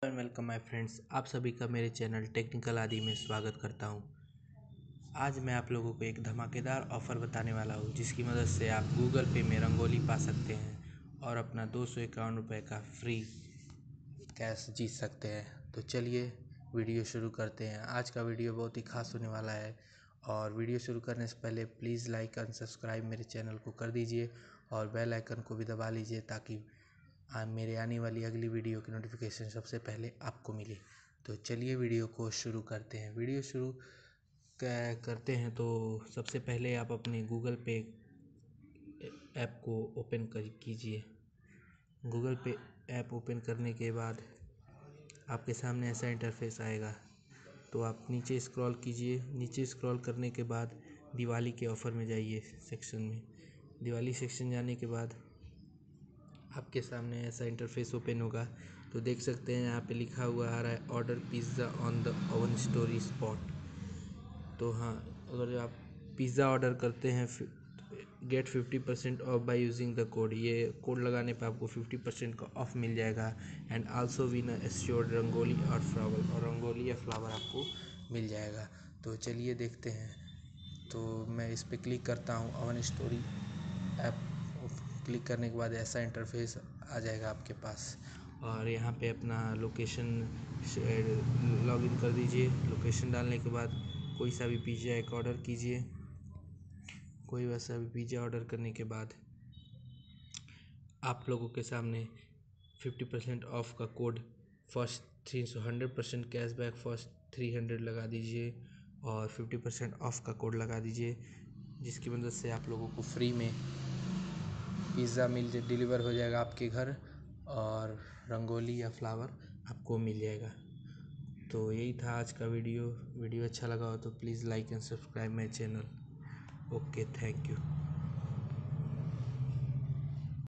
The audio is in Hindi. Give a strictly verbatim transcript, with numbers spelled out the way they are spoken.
वेलकम माय फ्रेंड्स, आप सभी का मेरे चैनल टेक्निकल आदि में स्वागत करता हूं। आज मैं आप लोगों को एक धमाकेदार ऑफ़र बताने वाला हूं, जिसकी मदद से आप गूगल पे में रंगोली पा सकते हैं और अपना दो सौ इक्यावन रुपये का फ्री कैश जीत सकते हैं। तो चलिए वीडियो शुरू करते हैं। आज का वीडियो बहुत ही खास होने वाला है और वीडियो शुरू करने से पहले प्लीज़ लाइक एंड सब्सक्राइब मेरे चैनल को कर दीजिए और बेल आइकन को भी दबा लीजिए ताकि आ, मेरे आने वाली अगली वीडियो की नोटिफिकेशन सबसे पहले आपको मिले। तो चलिए वीडियो को शुरू करते हैं। वीडियो शुरू करते हैं तो सबसे पहले आप अपने गूगल पे ऐप को ओपन कर कीजिए। गूगल पे ऐप ओपन करने के बाद आपके सामने ऐसा इंटरफेस आएगा। तो आप नीचे स्क्रॉल कीजिए। नीचे स्क्रॉल करने के बाद दिवाली के ऑफ़र में जाइए सेक्शन में। दिवाली सेक्शन जाने के बाद आपके सामने ऐसा इंटरफेस ओपन होगा। तो देख सकते हैं यहाँ पे लिखा हुआ आ रहा है order pizza on the Oven Story spot. तो हाँ, अगर आप पिज़्ज़ा ऑर्डर करते हैं get fifty percent off by using the code, ये कोड लगाने पे आपको फिफ्टी परसेंट का ऑफ मिल जाएगा। And also win assured rangoli और फ्लावर, और रंगोली या फ्लावर आपको मिल जाएगा। तो चलिए देखते हैं। तो मैं इस पर क्लिक करता हूँ ओवन स्टोरी ऐप। क्लिक करने के बाद ऐसा इंटरफेस आ जाएगा आपके पास और यहाँ पे अपना लोकेशन लॉगिन कर दीजिए। लोकेशन डालने के बाद कोई सा भी पिज़्ज़ा एक ऑर्डर कीजिए। कोई वैसा भी पिज़्ज़ा ऑर्डर करने के बाद आप लोगों के सामने फिफ्टी परसेंट ऑफ का कोड फर्स्ट थ्री सौ hundred percent cashback first three hundred लगा दीजिए और फिफ्टी परसेंट ऑफ का कोड लगा दीजिए, जिसकी मदद से आप लोगों को फ्री में पिज़्ज़ा मिल डिलीवर हो जाएगा आपके घर और रंगोली या फ्लावर आपको मिल जाएगा। तो यही था आज का वीडियो। वीडियो अच्छा लगा हो तो please like and subscribe my channel. Okay, thank you.